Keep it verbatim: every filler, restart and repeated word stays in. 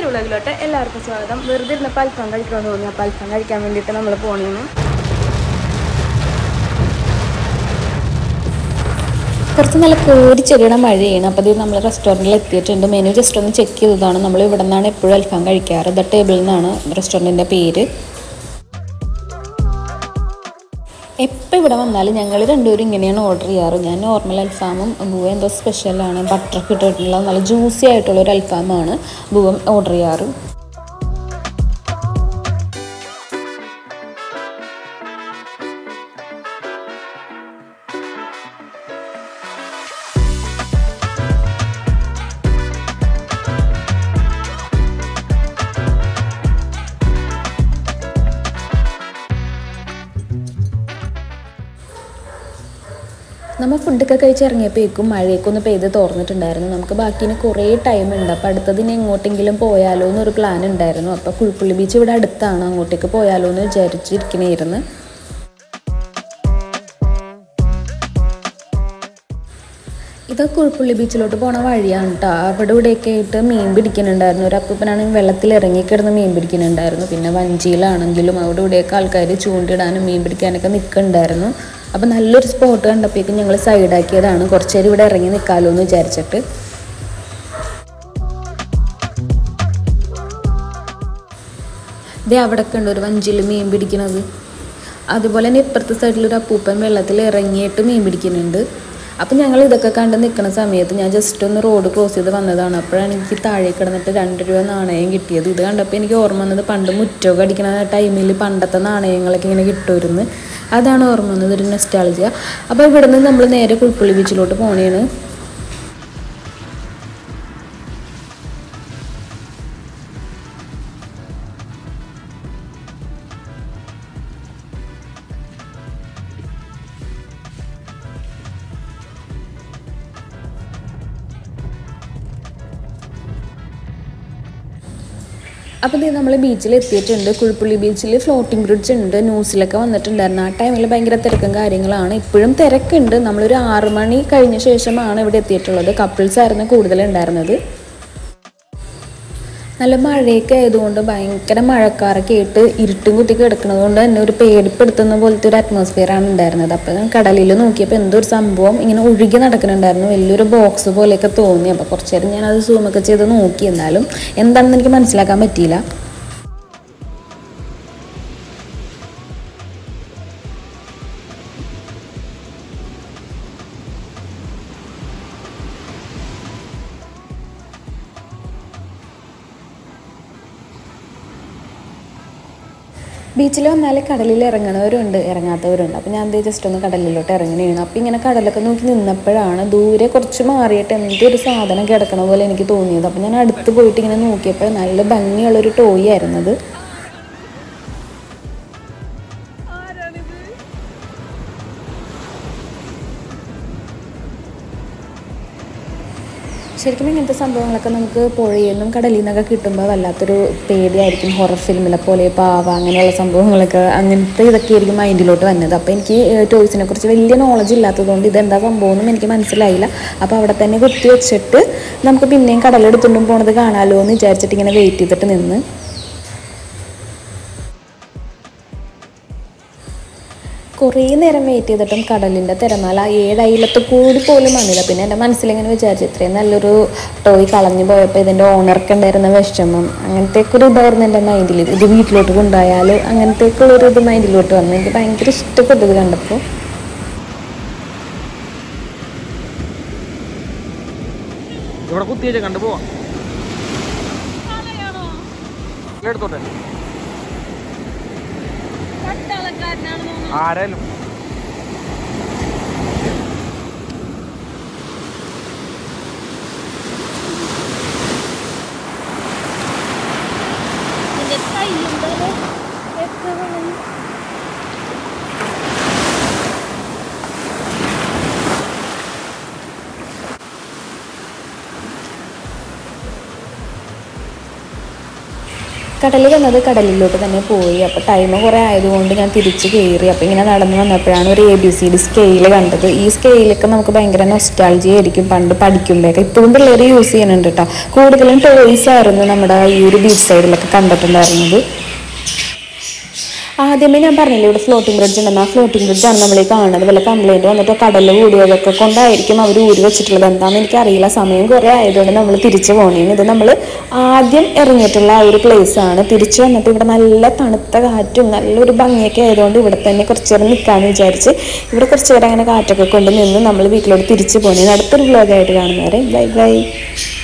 വ്ളോഗിലോട്ട് എല്ലാവർക്കും സ്വാഗതം. വെറുതെ ഇരുന്നപ്പോൾ അൽഫാം കഴിക്കണമെന്ന് തോന്നി. അപ്പോൾ അൽഫാം കഴിക്കാൻ വേണ്ടിയിട്ട് നമ്മൾ പോണേന്ന്. കുറച്ച് നല്ല കയറി ചെറിയ മഴയാണ്. അപ്പോൾ ഇത് നമ്മൾ റെസ്റ്റോറൻറ്റിൽ എത്തിയിട്ടുണ്ട്. മെനു ജസ്റ്റ് ഒന്ന് ചെക്ക് ചെയ്തതാണ്. നമ്മൾ ഇവിടെ നിന്നാണ് എപ്പോഴും അൽഫാം കഴിക്കാറ്. ദ ടേബിളിൽ നിന്നാണ് റെസ്റ്റോറൻറ്റിൻ്റെ പേര്. എപ്പോൾ ഇവിടെ വന്നാലും ഞങ്ങൾ രണ്ടുപേരും ഇങ്ങനെയാണ് ഓർഡർ ചെയ്യാറ്. ഞാൻ നോർമൽ അൽഫാമും ബുവ എന്തോ സ്പെഷ്യലാണ്, ബട്ടറൊക്കെ ഇട്ടിട്ടുള്ള നല്ല ജ്യൂസി ആയിട്ടുള്ളൊരു അൽഫാമാണ് ബുവ ഓർഡർ ചെയ്യാറ്. നമ്മൾ ഫുഡൊക്കെ കഴിച്ച് ഇറങ്ങിയപ്പോഴേക്കും മഴയൊക്കെ ഒന്ന് പെയ്ത് തോർന്നിട്ടുണ്ടായിരുന്നു. നമുക്ക് ബാക്കിന് കുറേ ടൈം ഉണ്ട്. അപ്പോൾ അടുത്തതിന് എങ്ങോട്ടെങ്കിലും പോയാലോ എന്നൊരു പ്ലാൻ ഉണ്ടായിരുന്നു. അപ്പോൾ കുഴുപ്പുള്ളി ബീച്ച് ഇവിടെ അടുത്താണ്, അങ്ങോട്ടേക്ക് പോയാലോ എന്ന് വിചാരിച്ചിരിക്കണേരുന്നു. ഇത് കുഴുപ്പുള്ളി ബീച്ചിലോട്ട് പോണ വഴിയാണ് കേട്ടോ. അവിടെ ഇവിടെയൊക്കെ ആയിട്ട് മീൻ പിടിക്കുന്നുണ്ടായിരുന്നു. ഒരു അപ്പൂപ്പനാണെങ്കിൽ വെള്ളത്തിൽ ഇറങ്ങിക്കിടന്ന് മീൻ പിടിക്കുന്നുണ്ടായിരുന്നു. പിന്നെ വഞ്ചിയിലാണെങ്കിലും അവിടെ ഇവിടെയൊക്കെ ആൾക്കാർ ചൂണ്ടിടാനും മീൻ പിടിക്കാനൊക്കെ നിൽക്കുന്നുണ്ടായിരുന്നു. അപ്പോൾ നല്ലൊരു സ്പോട്ട് കണ്ടപ്പോഴേക്കും ഞങ്ങൾ സൈഡാക്കിയതാണ്. കുറച്ച് നേരം ഇവിടെ ഇറങ്ങി നിൽക്കാമല്ലോ എന്ന് വിചാരിച്ചിട്ട്. ഇതേ അവിടെയൊക്കെ ഉണ്ട് ഒരു വഞ്ചിയിൽ മീൻ പിടിക്കുന്നത്. അതുപോലെ തന്നെ ഇപ്പുറത്തെ സൈഡിലൊരു അപ്പൂപ്പൻ വെള്ളത്തിൽ ഇറങ്ങിയിട്ട് മീൻ പിടിക്കുന്നുണ്ട്. അപ്പം ഞങ്ങൾ ഇതൊക്കെ കണ്ട് നിൽക്കുന്ന സമയത്ത് ഞാൻ ജസ്റ്റ് ഒന്ന് റോഡ് ക്രോസ് ചെയ്ത് വന്നതാണ്. അപ്പോഴാണ് എനിക്ക് താഴെ കിടന്നിട്ട് രണ്ട് രൂപ നാണയം കിട്ടിയത്. ഇത് കണ്ടപ്പോൾ എനിക്ക് ഓർമ്മ വന്നത് പണ്ട് മുറ്റമൊക്കെ അടിക്കുന്ന ടൈമിൽ പണ്ടത്തെ നാണയങ്ങളൊക്കെ ഇങ്ങനെ കിട്ടുമായിരുന്നു. അതാണ് ഓർമ്മ വന്നത്, ഒരു നൊസ്റ്റാൾജിയ. അപ്പോൾ ഇവിടെ നിന്ന് നമ്മൾ നേരെ കുഴുപ്പുള്ളി ബീച്ചിലോട്ട് പോണേണ്. അപ്പോൾ ഇത് നമ്മൾ ബീച്ചിൽ എത്തിയിട്ടുണ്ട്. കുഴുപ്പുള്ളി ബീച്ചിൽ ഫ്ലോട്ടിംഗ് ബ്രിഡ്ജ് ഉണ്ട്. ന്യൂസിലൊക്കെ വന്നിട്ടുണ്ടായിരുന്നു. ആ ടൈമിൽ ഭയങ്കര തിരക്കും കാര്യങ്ങളാണ്. ഇപ്പോഴും തിരക്കുണ്ട്. നമ്മളൊരു ആറ് മണി കഴിഞ്ഞ ശേഷമാണ് ഇവിടെ എത്തിയിട്ടുള്ളത്. കപ്പിൾസ് ആയിരുന്നു കൂടുതലുണ്ടായിരുന്നത്. നല്ല മഴയൊക്കെ ആയതുകൊണ്ട് ഭയങ്കര മഴക്കാരൊക്കെ ആയിട്ട് ഇരുട്ടും കുത്തി കിടക്കുന്നത് കൊണ്ട് തന്നെ ഒരു പേടിപ്പെടുത്തുന്ന പോലത്തെ ഒരു അറ്റ്മോസ്ഫിയറാണ് ഉണ്ടായിരുന്നത്. അപ്പോൾ ഞാൻ കടലിൽ നോക്കിയപ്പോൾ എന്തോ ഒരു സംഭവം ഇങ്ങനെ ഒഴുകി നടക്കുന്നുണ്ടായിരുന്നു. വലിയൊരു ബോക്സ് പോലെയൊക്കെ തോന്നി. അപ്പോൾ കുറച്ച് നേരം ഞാനത് സൂമൊക്കെ ചെയ്ത് നോക്കി. എന്നാലും എന്താണെന്ന് എനിക്ക് മനസ്സിലാക്കാൻ പറ്റിയില്ല. ബീച്ചിൽ വന്നാൽ കടലിൽ ഇറങ്ങണവരുണ്ട്, ഇറങ്ങാത്തവരുണ്ട്. അപ്പോൾ ഞാൻ എന്തേ ജസ്റ്റ് ഒന്ന് കടലിലോട്ട് ഇറങ്ങണേണ്. അപ്പോൾ ഇങ്ങനെ കടലൊക്കെ നോക്കി നിന്നപ്പോഴാണ് ദൂരെ കുറച്ച് മാറിയിട്ട് എന്തൊരു സാധനം കിടക്കണ പോലെ എനിക്ക് തോന്നിയത്. അപ്പോൾ ഞാൻ അടുത്ത് പോയിട്ട് ഇങ്ങനെ നോക്കിയപ്പോൾ നല്ല ഭംഗിയുള്ളൊരു ടോയ് ആയിരുന്നത്. ശരിക്കും ഇങ്ങനത്തെ സംഭവങ്ങളൊക്കെ നമുക്ക് പുഴയിൽ നിന്നും കടലിൽ നിന്നൊക്കെ കിട്ടുമ്പോൾ വല്ലാത്തൊരു പേടിയായിരിക്കും. ഹൊറർ ഫിലിമിലെ പോലെ പാവ അങ്ങനെയുള്ള സംഭവങ്ങളൊക്കെ, അങ്ങനത്തെ ഇതൊക്കെ ആയിരിക്കും മൈൻഡിലോട്ട് വന്നത്. അപ്പോൾ എനിക്ക് ടോയ്സിനെ കുറിച്ച് വലിയ നോളജ് ഇല്ലാത്തതുകൊണ്ട് ഇതെന്താ സംഭവമൊന്നും എനിക്ക് മനസ്സിലായില്ല. അപ്പോൾ അവിടെ തന്നെ കുത്തി വെച്ചിട്ട് നമുക്ക് പിന്നെയും കടലെടുത്തുകൊണ്ടും പോണത് കാണാമല്ലോ എന്ന് വിചാരിച്ചിട്ട് ഇങ്ങനെ വെയിറ്റ് ചെയ്തിട്ട് നിന്ന്. കുറേ നേരം വെയിറ്റ് ചെയ്തിട്ടും കടലിൻ്റെ തിരമാല ഏഴയിലത്ത് കൂടി പോലും വന്നില്ല. പിന്നെ എൻ്റെ മനസ്സിലിങ്ങനെ വിചാരിച്ചു ഇത്രയും നല്ലൊരു ടോയ് കളഞ്ഞു പോയപ്പോൾ ഇതിൻ്റെ ഓണർക്ക് ഉണ്ടായിരുന്ന വിഷമം അങ്ങനത്തെയൊക്കെ ഒരു ഇതായിരുന്നു എൻ്റെ മൈൻഡിൽ. ഇത് വീട്ടിലോട്ട് കൊണ്ടുപോയാൽ അങ്ങനത്തെയൊക്കെയുള്ളൊരു ഇത് മൈൻഡിലോട്ട് വന്നു. എനിക്ക് ഭയങ്കര ഇഷ്ടപ്പെട്ടത് കണ്ടപ്പോൾ. ഇവിടെ കുത്തിയേച്ച് കണ്ടു പോവാം. എടുത്തോട്ടെ ആരായാലും കടൽ വന്നത് കടലിലോട്ട് തന്നെ പോയി. അപ്പോൾ ടൈം കുറേ ആയതുകൊണ്ട് ഞാൻ തിരിച്ച് കയറി. അപ്പോൾ ഇങ്ങനെ നടന്നു വന്നപ്പോഴാണ് ഒരു A B C D scale കണ്ടത്. ഈ സ്കെയിലൊക്കെ നമുക്ക് ഭയങ്കര നൊസ്റ്റാൾജി ആയിരിക്കും പണ്ട് പഠിക്കുമ്പോഴൊക്കെ. ഇപ്പോഴും പിള്ളേർ യൂസ് ചെയ്യുന്നുണ്ട് കേട്ടോ. കൂടുതലും ടോയ്സ് ആയിരുന്നു നമ്മുടെ ഈ ഒരു ബീച്ച് സൈഡിലൊക്കെ കണ്ടിട്ടുണ്ടായിരുന്നത്. ആദ്യമേ ഞാൻ പറഞ്ഞില്ലേ ഇവിടെ ഫ്ലോട്ടിംഗ് ബ്രിഡ്ജ് ഉണ്ടെന്ന്. ആ ഫ്ലോട്ടിംഗ് ബ്രിഡ്ജാണ് നമ്മൾ ഈ കാണുന്നത്. വല്ല കംപ്ലൈൻറ്റ് വന്നിട്ടോ കടലിൽ കൂടിയതൊക്കെ കൊണ്ടായിരിക്കും അവർ ഊരി വെച്ചിട്ടുള്ളത്. എന്താണെന്ന് എനിക്കറിയില്ല. സമയം കുറേ ആയതുകൊണ്ട് നമ്മൾ തിരിച്ചു പോകണേന്. ഇത് നമ്മൾ ആദ്യം ഇറങ്ങിയിട്ടുള്ള ആ ഒരു പ്ലേസാണ്. തിരിച്ചു വന്നിട്ട് ഇവിടെ നല്ല തണുത്ത കാറ്റും നല്ലൊരു ഭംഗിയൊക്കെ ആയതുകൊണ്ട് ഇവിടെ തന്നെ കുറച്ച് നേരം നിൽക്കാമെന്ന് വിചാരിച്ച് ഇവിടെ കുറച്ച് നേരം അങ്ങനെ കാറ്റൊക്കെ കൊണ്ട് നിന്ന് നമ്മൾ വീട്ടിലോട്ട് തിരിച്ചു പോകണേന്. അടുത്തൊരു വ്ലോഗായിട്ട് കാണുന്നവരെ ബൈ ബൈ.